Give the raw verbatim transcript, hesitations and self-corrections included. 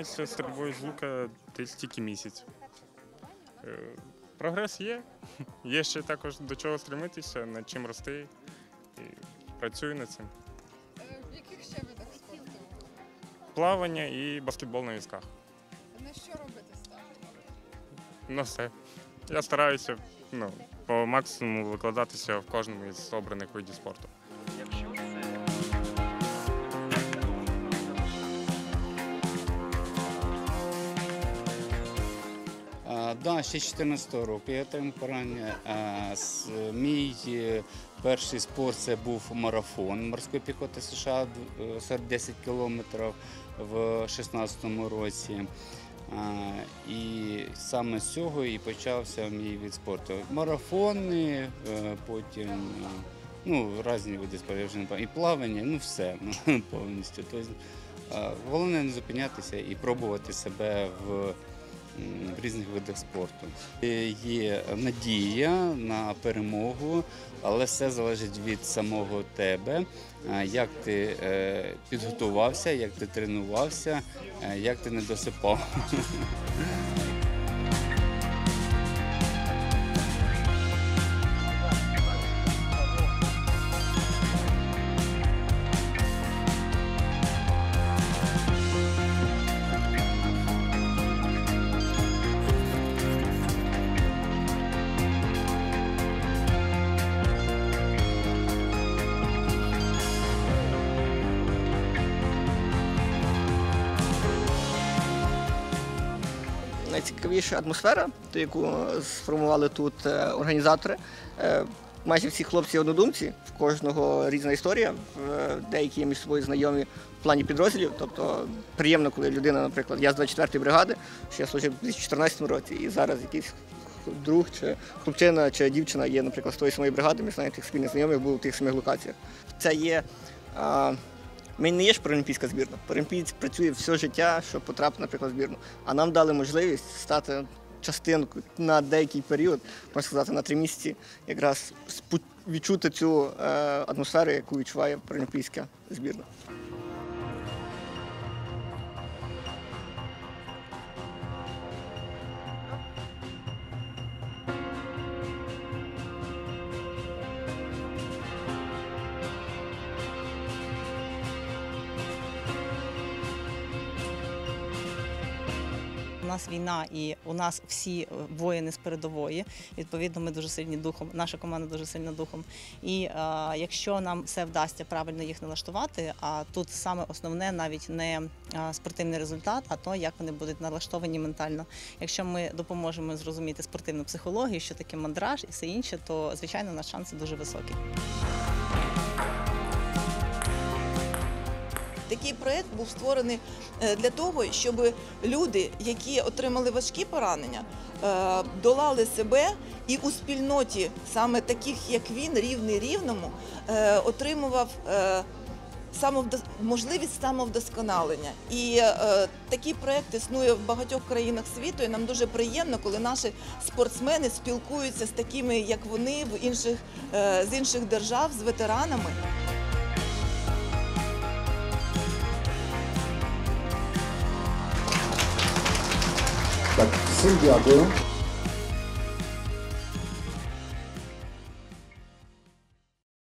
займаюся стрільбою з лука десь тільки місяць. Прогрес є, є ще також до чого стремитися, над чим рости і працюю над цим. В яких ще видах спорту? Плавання і баскетбол на візках. На що робити ставки? На все. Я стараюся ну, по максимуму викладатися в кожному із обраних видів спорту. Так, ще з чотирнадцятого року я отримав поранення. Мій перший спорт це був марафон морської піхоти США сорок десять кілометрів в шістнадцятому році. І саме з цього і почався мій від спорту. Марафони, потім ну, різні види спорту, і плавання, ну все повністю. Тобто, головне не зупинятися і пробувати себе в в різних видах спорту. Є надія на перемогу, але все залежить від самого тебе, як ти підготувався, як ти тренувався, як ти не досипав. Найцікавіша атмосфера, ту, яку сформували тут організатори. Майже всі хлопці однодумці, в кожного різна історія, деякі є між собою знайомі в плані підрозділів. Тобто приємно, коли людина, наприклад, я з двадцять четвертої бригади, що я служив у дві тисячі чотирнадцятому році, і зараз якийсь друг, чи хлопчина, чи дівчина є, наприклад, з тої самої бригади, ми знаємо тих спільних знайомих, були в тих самих локаціях. Це є... Ми не є ж паралімпійська збірна. Паралімпієць працює все життя, щоб потрапити, наприклад, в збірну. А нам дали можливість стати частинкою на деякий період, можна сказати, на три місяці, якраз відчути цю атмосферу, яку відчуває паралімпійська збірна. У нас війна і у нас всі воїни з передової, відповідно, ми дуже сильні духом, наша команда дуже сильна духом. І е, якщо нам все вдасться правильно їх налаштувати, а тут саме основне навіть не спортивний результат, а то, як вони будуть налаштовані ментально. Якщо ми допоможемо зрозуміти спортивну психологію, що таке мандраж і все інше, то, звичайно, наш шанси дуже високі. Такий проєкт був створений для того, щоб люди, які отримали важкі поранення, долали себе і у спільноті, саме таких, як він, рівний рівному, отримував можливість самовдосконалення. І е, такий проєкт існує в багатьох країнах світу, і нам дуже приємно, коли наші спортсмени спілкуються з такими, як вони, в інших, е, з інших держав, з ветеранами. Так, всім дякую.